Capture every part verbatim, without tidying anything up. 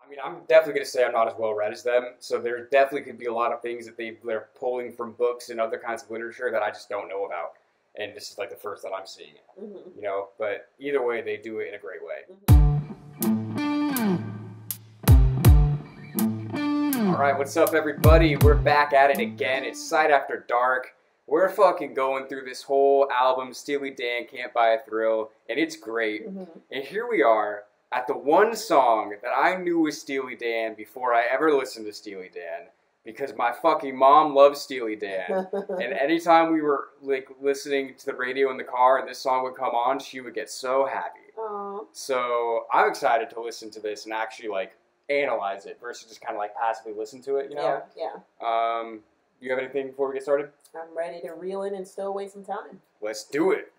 I mean, I'm definitely going to say I'm not as well read as them, so there definitely could be a lot of things that they, they're pulling from books and other kinds of literature that I just don't know about. And this is like the first that I'm seeing it, mm-hmm. you know? But either way, they do it in a great way. Mm-hmm. All right, what's up, everybody? We're back at it again. It's Sight After Dark. We're fucking going through this whole album, Steely Dan, Can't Buy a Thrill, and it's great. Mm-hmm. And here we are at the one song that I knew was Steely Dan before I ever listened to Steely Dan, because my fucking mom loves Steely Dan. And anytime we were like listening to the radio in the car and this song would come on, she would get so happy. Aww. So I'm excited to listen to this and actually like analyze it versus just kind of like passively listen to it, you know? Yeah, yeah. Um, you have anything before we get started? I'm ready to reel in and stow away some time. Let's do it.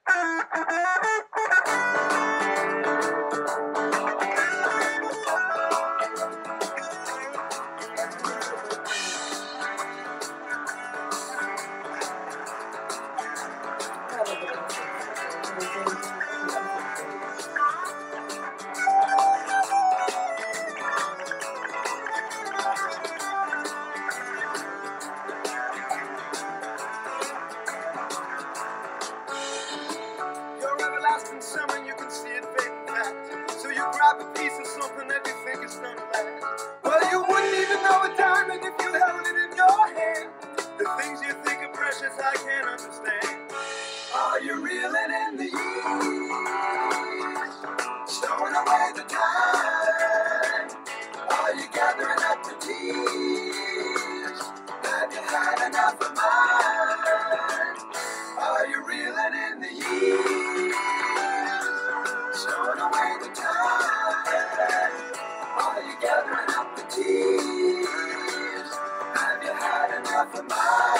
I can't understand. Are you reeling in the years, stowing away the time? Are you gathering up the tears? Have you had enough of mine? Are you reeling in the years, stowing away the time? Are you gathering up the tears? Have you had enough of mine?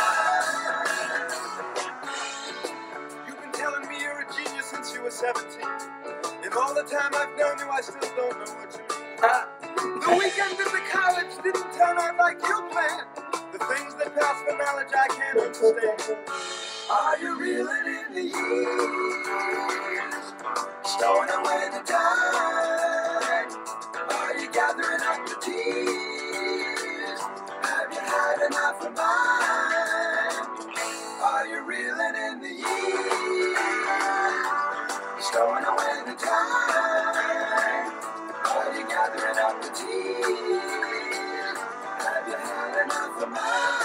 You were seventeen, and all the time I've known you, I still don't know what you mean. Uh, the weekend at the college didn't turn out like you planned. The things that pass for knowledge I can't understand. Are you reeling in the years, stowing away the time? Are you gathering up the tears? Have you had enough of mine? Are you reeling in the years, stowing away the time? Are you gathering up the tears? Have you had enough of mine?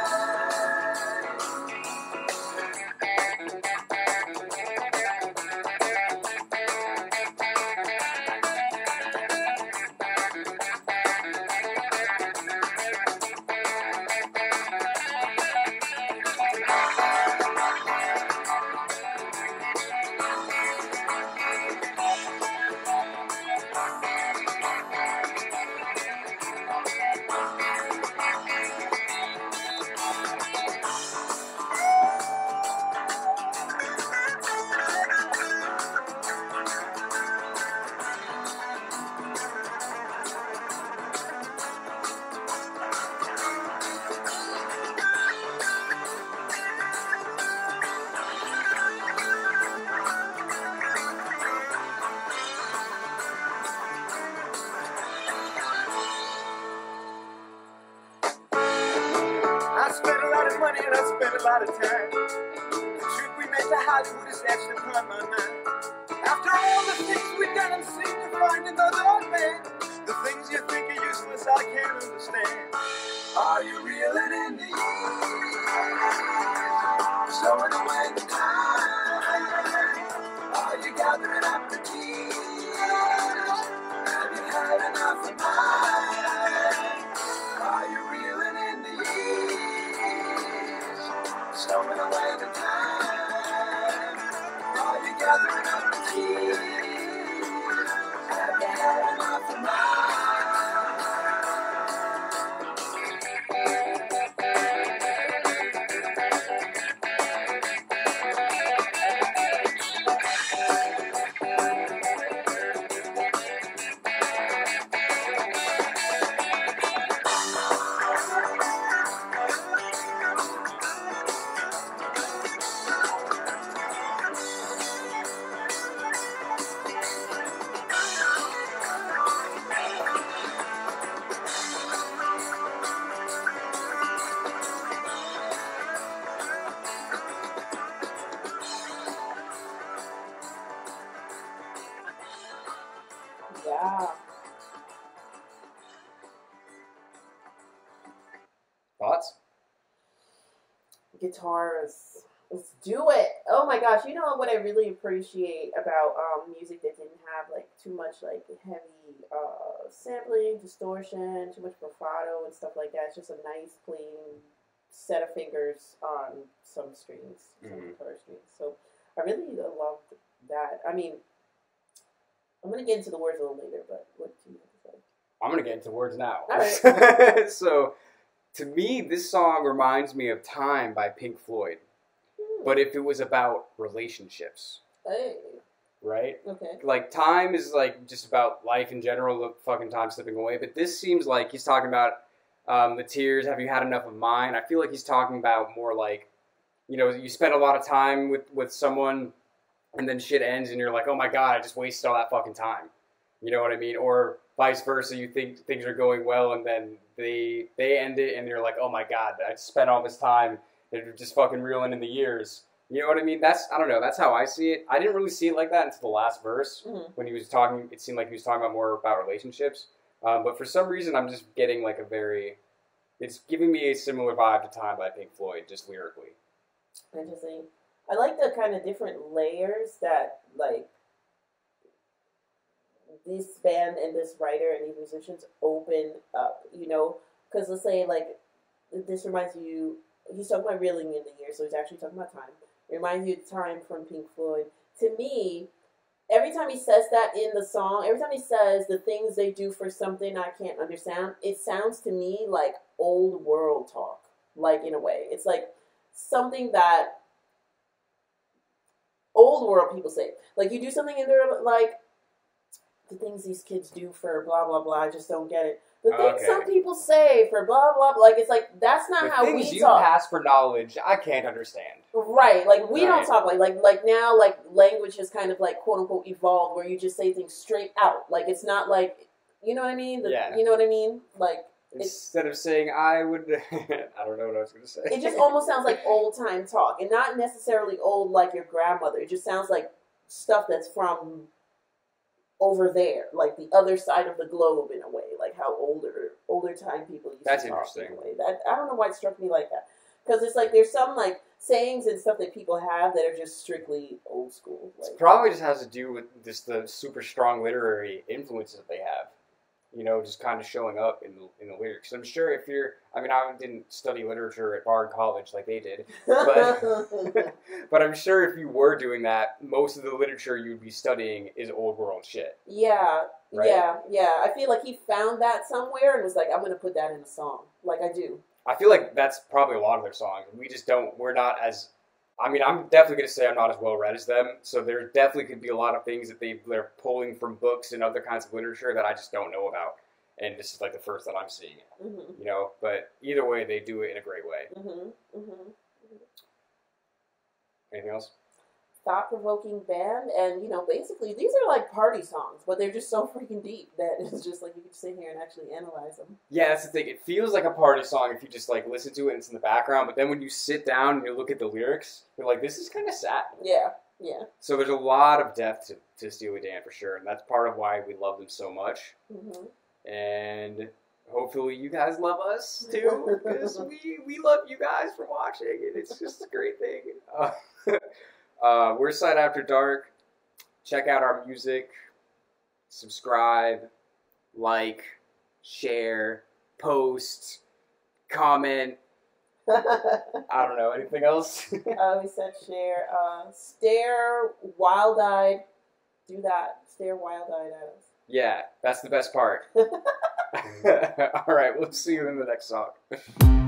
Money and I spent a lot of time. The trip we made to Hollywood is etched upon my mind. After all the things we've done and seem to find another man, the things you think are useless I can't understand. Are you reeling in the years, stowing away the time? Are you gathering up the tears? Have you had enough of mine? Are you reeling in the years, stowing away the time? Are you gathering up the tears? Have you had enough of mine? Guitars. Let's do it. Oh my gosh. You know what I really appreciate about um, music that didn't have like too much like heavy uh, sampling, distortion, too much bravado and stuff like that. It's just a nice clean set of fingers on some strings, some mm-hmm. guitar strings. So I really loved that. I mean, I'm going to get into the words a little later, but what do you have to say? I'm going to get into words now. All right. So to me, this song reminds me of Time by Pink Floyd. But if it was about relationships, hey. right? Okay. Like, Time is, like, just about life in general, the fucking time slipping away. But this seems like he's talking about um, the tears, have you had enough of mine? I feel like he's talking about more like, you know, you spend a lot of time with, with someone, and then shit ends, and you're like, oh my god, I just wasted all that fucking time. You know what I mean? Or vice versa, you think things are going well, and then they, they end it, and you're like, oh my god, I spent all this time. They're just fucking reeling in the years. You know what I mean? That's, I don't know, that's how I see it. I didn't really see it like that until the last verse. Mm-hmm. When he was talking, it seemed like he was talking about more about relationships. Um, but for some reason, I'm just getting like a very, it's giving me a similar vibe to Time by Pink Floyd, just lyrically. Interesting. I like the kind of different layers that, like, this band and this writer and these musicians open up, you know? Because let's say, like, this reminds you, he's talking about reeling in the years, so he's actually talking about time. It reminds you of Time from Pink Floyd. To me, every time he says that in the song, every time he says the things they do for something I can't understand, it sounds to me like old world talk, like, in a way. It's like something that old world people say. Like, you do something and they're like, the things these kids do for blah, blah, blah, I just don't get it. The things Okay. some people say for blah, blah, blah, like, it's like, that's not the how we things you talk. pass for knowledge, I can't understand. Right, like, we Right. don't talk like, like, like now, like, language has kind of, like, quote-unquote evolved, where you just say things straight out. Like, it's not like, you know what I mean? The, Yeah. You know what I mean? Like, Instead of saying, I would, I don't know what I was going to say. it just almost sounds like old-time talk, and not necessarily old like your grandmother. It just sounds like stuff that's from over there, like the other side of the globe, in a way, like how older older time people used That's to talk. interesting. In a way. That, I don't know why it struck me like that, because it's like there's some like sayings and stuff that people have that are just strictly old school. Like, It probably just has to do with just the super strong literary influences that they have. You know, just kind of showing up in the in the lyrics. I'm sure if you're, I mean, I didn't study literature at Bard College like they did, but but I'm sure if you were doing that, most of the literature you'd be studying is old world shit. yeah, Right? yeah, yeah. I feel like he found that somewhere and was like, I'm gonna put that in a song, like I do. I feel like that's probably a lot of their songs. We just don't. We're not as. I mean, I'm definitely going to say I'm not as well read as them, so there definitely could be a lot of things that they, they're pulling from books and other kinds of literature that I just don't know about. And this is like the first that I'm seeing it, Mm-hmm. you know? But either way, they do it in a great way. Mm-hmm. Mm-hmm. Anything else? Thought-provoking band, and, you know, basically, these are like party songs, but they're just so freaking deep that it's just like you could sit here and actually analyze them. Yeah, that's the thing. It feels like a party song if you just like listen to it and it's in the background, but then when you sit down and you look at the lyrics, you're like, this is kind of sad. Yeah, yeah. So there's a lot of depth to, to Steely Dan for sure, and that's part of why we love them so much. Mm-hmm. And hopefully you guys love us too, because we, we love you guys for watching, and it's just a great thing. Uh, uh, we're Side After Dark. Check out our music. Subscribe, like, share, post, comment. I don't know, anything else? uh, we said share. Uh, stare wild-eyed. Do that. Stare wild-eyed at us. Yeah, that's the best part. All right, we'll see you in the next song.